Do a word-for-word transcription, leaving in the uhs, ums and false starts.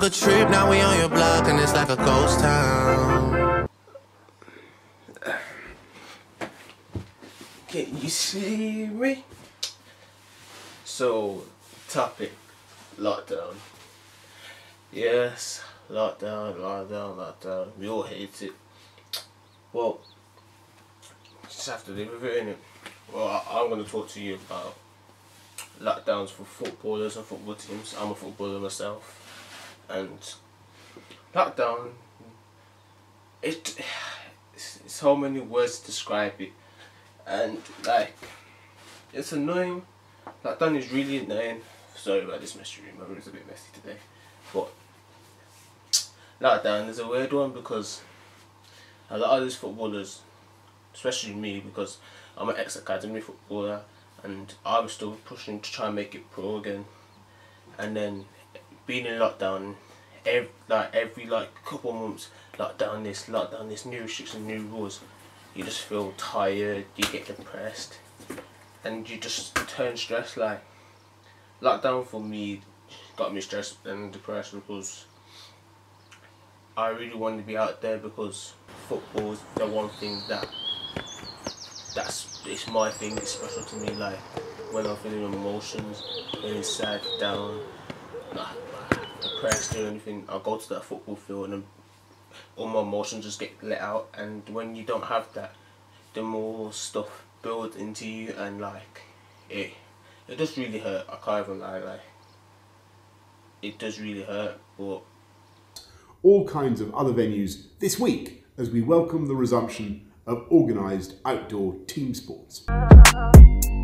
took a trip, now we on your block and it's like a ghost town. Can you see me? So, topic, lockdown. Yes, lockdown, lockdown, lockdown. We all hate it. Well, just have to live with it, innit? Well, I, I'm going to talk to you about lockdowns for footballers and football teams. I'm a footballer myself, and lockdown, it, it's, it's so many words to describe it, and like, it's annoying. Lockdown is really annoying. Sorry about this messy room, my room's a bit messy today, but lockdown is a weird one because a lot of these footballers, especially me, because I'm an ex-academy footballer and I was still pushing to try and make it pro again, and then being in lockdown, every, like every like couple months, lockdown this, lockdown this, new restrictions, new rules, you just feel tired, you get depressed, and you just turn stressed. Like, lockdown for me got me stressed and depressed because I really wanted to be out there, because football is the one thing that that's it's my thing, it's special to me. Like, when I'm feeling emotions, feeling sad, down, nah, depressed or anything, I go to that football field and all my emotions just get let out. And when you don't have that, the more stuff builds into you, and like it it does really hurt. I can't even lie, like it does really hurt. But all kinds of other venues this week as we welcome the resumption of organised outdoor team sports.